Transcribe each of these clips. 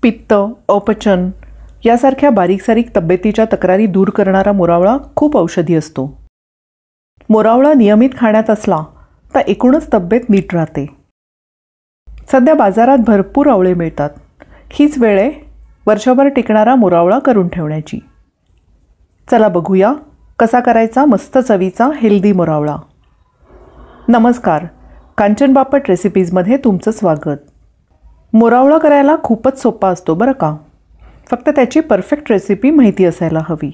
पित्त, अपचन यासारख्या बारीक सारीक तब्येतीच्या तक्रारी दूर करणारा मोरावळा खूप औषधी असतो. मोरावळा नियमित खाण्यात असला तर एकूणच तब्येत नीट राहते. सध्या बाजारात भरपूर आवळे मिळतात. हीच वेळ आहे वर्षभर टिकणारा मोरावळा करून ठेवण्याची. चला बघूया कसा करायचा मस्त चवीचा हेल्दी मोरावळा. नमस्कार, कांचन बापट रेसिपीजमध्ये तुमचं स्वागत. मोरावळा करायला खूपच सोपा असतो बरं का. फक्त त्याची परफेक्ट रेसिपी माहिती असायला हवी.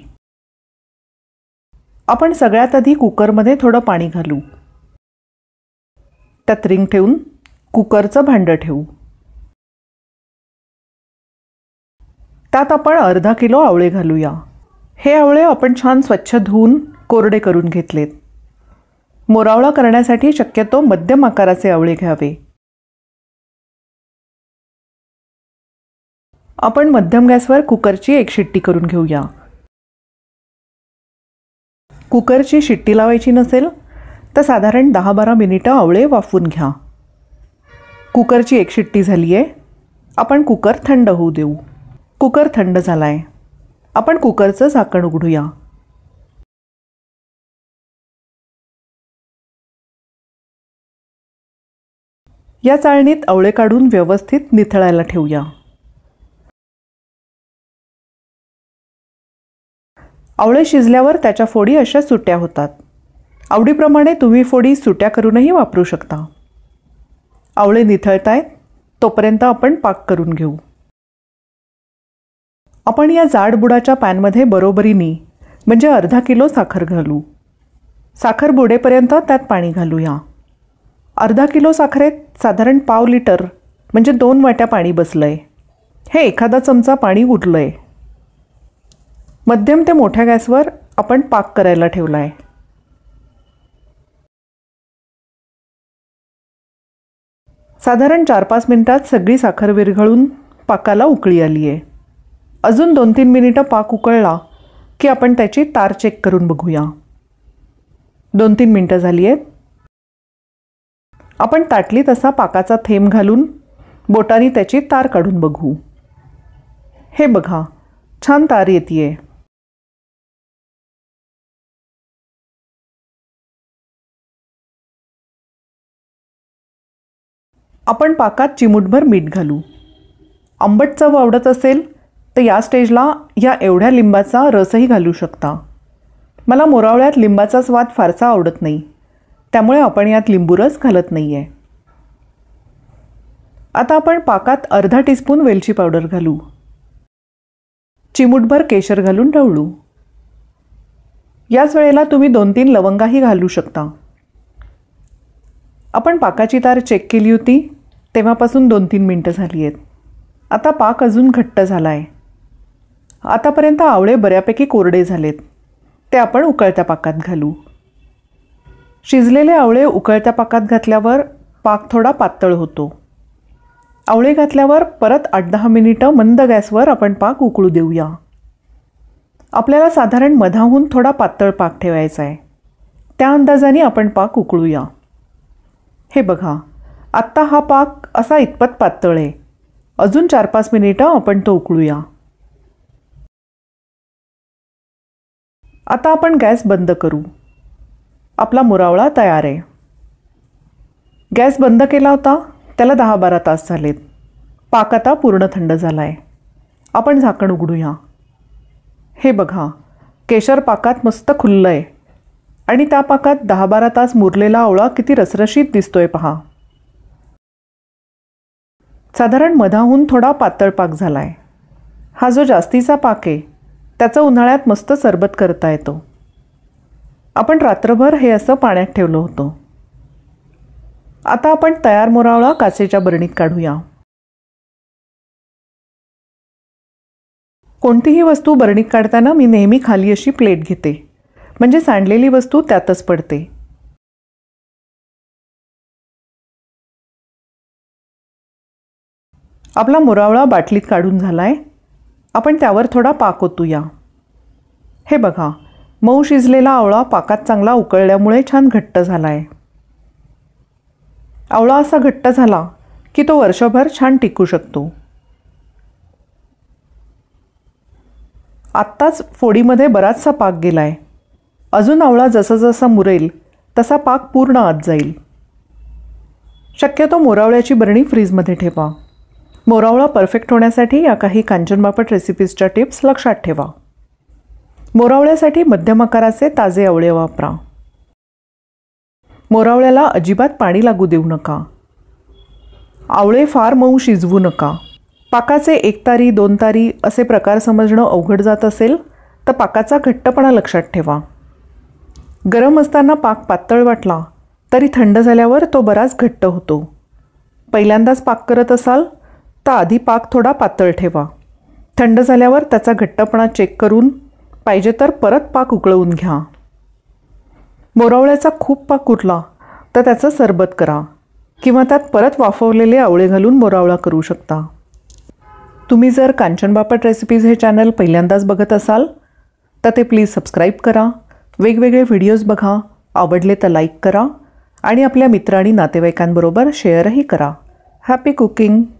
आपण सगळ्यात आधी कुकरमध्ये थोडं पाणी घालू. त्यात रिंग ठेवून कुकरचं भांडं ठेवू. त्यात आपण अर्धा किलो आवळे घालूया. हे आवळे आपण छान स्वच्छ धुवून कोरडे करून घेतलेत. मोरावळा करण्यासाठी शक्यतो मध्यम आकाराचे आवळे घ्यावे. आपण मध्यम गॅसवर कुकरची एक शिट्टी करून घेऊया. कुकरची शिट्टी लावायची नसेल तर साधारण 10-12 मिनिटं आवळे वाफवून घ्या. कुकरची एक शिट्टी झाली आहे. आपण कुकर थंड होऊ देऊ. कुकर थंड झाला आहे. आपण कुकरचं झाकण उघडूया. या चाळणीत आवळे काढून व्यवस्थित निथळायला ठेवूया. आवळे शिजल्यावर त्याच्या फोडी अशा सुट्या होतात. आवडीप्रमाणे तुम्ही फोडी सुट्या करूनही वापरू शकता. आवळे निथळतायत तोपर्यंत आपण पाक करून घेऊ. आपण या जाड बुडाच्या पॅनमध्ये बरोबरीने म्हणजे अर्धा किलो साखर घालू. साखर बुडेपर्यंत त्यात पाणी घालूया. अर्धा किलो साखरेत साधारण पाव लिटर म्हणजे 2 वाट्या पाणी बसलंय. हे एखादा चमचा पाणी उरलंय. मध्यम ते मोठ्या गॅसवर आपण पाक करायला ठेवला आहे. साधारण 4-5 मिनिटात सगळी साखर विरघळून पाकाला उकळी आली आहे. अजून 2-3 मिनिटं पाक उकळला की आपण त्याची तार चेक करून बघूया. 2-3 मिनिटं झाली आहेत. आपण ताटलीत असा पाकाचा थेंब घालून बोटांनी त्याची तार काढून बघू. हे बघा, छान तार येतेय. आपण पाकात चिमूटभर मीठ घालू. आंबट चव आवडत असेल तर या स्टेजला या एवढ्या लिंबाचा रसही घालू शकता. मला मोरावळ्यात लिंबाचा स्वाद फारसा आवडत नाही, त्यामुळे आपण यात लिंबूरस घालत नाही आहे. आता आपण पाकात अर्धा टीस्पून वेलची पावडर घालू. चिमूटभर केशर घालून ढवळू. याच वेळेला तुम्ही 2-3 लवंगाही घालू शकता. आपण पाकाची तार चेक केली होती तेव्हापासून 2-3 मिनिटं झाली आहेत. आता पाक अजून घट्ट झाला आहे. आतापर्यंत आवळे बऱ्यापैकी कोरडे झालेत. ते आपण उकळत्या पाकात घालू. शिजलेले आवळे उकळत्या पाकात घातल्यावर पाक थोडा पातळ होतो. आवळे घातल्यावर परत 8-10 मिनिटं मंद गॅसवर आपण पाक उकळू देऊया. आपल्याला साधारण मधाहून थोडा पातळ पाक ठेवायचा आहे. त्या अंदाजाने आपण पाक उकळूया. हे बघा, आत्ता हा पाक असा इतपत पातळ आहे. अजून 4-5 मिनिटं आपण तो उकळूया. आता आपण गॅस बंद करू. आपला मोरावळा तयार आहे. गॅस बंद केला होता त्याला 10-12 तास झालेत. पाक आता पूर्ण थंड झाला आहे. आपण झाकण उघडूया. हे बघा, केशर पाकात मस्त खुललं आहे आणि त्या पाकात 10-12 तास मुरलेला आवळा किती रसरशीत दिसतोय पहा. साधारण मधाहून थोडा पातळ पाक झाला आहे. हा जो जास्तीचा पाक आहे त्याचं उन्हाळ्यात मस्त सरबत करता येतो. आपण रात्रभर हे असं पाण्यात ठेवलं होतं. आता आपण तयार मोरावळा काचेच्या बरणीत काढूया. कोणतीही वस्तू बरणीत काढताना मी नेहमी खाली अशी प्लेट घेते, म्हणजे सांडलेली वस्तू त्यातच पडते. आपला मोरावळा बाटलीत काढून झालाय. आपण त्यावर थोडा पाक ओतूया. हे बघा, मऊ शिजलेला आवळा पाकात चांगला उकळल्यामुळे छान घट्ट झाला आहे. आवळा असा घट्ट झाला की तो वर्षभर छान टिकू शकतो. आत्ताच फोडीमध्ये बराचसा पाक गेला आहे. अजून आवळा जसा जसा मुरेल तसा पाक पूर्ण आत जाईल. शक्यतो मोरावळ्याची बरणी फ्रीजमध्ये ठेवा. मोरावळा परफेक्ट होण्यासाठी या काही कांचन बापट रेसिपीजच्या टिप्स लक्षात ठेवा. मोरावळ्यासाठी मध्यम आकाराचे ताजे आवळे वापरा. मोरावळ्याला अजिबात पाणी लागू देऊ नका. आवळे फार मऊ शिजवू नका. पाकाचे 1 तारी 2 तारी असे प्रकार समजणं अवघड जात असेल तर पाकाचा घट्टपणा लक्षात ठेवा. गरम असताना पाक पातळ वाटला तरी थंड झाल्यावर तो बराच घट्ट होतो. पहिल्यांदाच पाक करत असाल तर आधी पाक थोडा पातळ ठेवा. थंड झाल्यावर त्याचा घट्टपणा चेक करून पाहिजे तर परत पाक उकळवून घ्या. मोरावळ्याचा खूप पाक उरला तर त्याचं सरबत करा किंवा त्यात परत वाफवलेले आवळे घालून मोरावळा करू शकता. तुम्ही जर कांचन बापट रेसिपीज हे चॅनल पहिल्यांदाच बघत असाल तर ते प्लीज सबस्क्राईब करा. वेगवेगळे व्हिडिओज बघा. आवडले तर लाईक करा आणि आपल्या मित्र आणि नातेवाईकांबरोबर शेअरही करा. Happy cooking.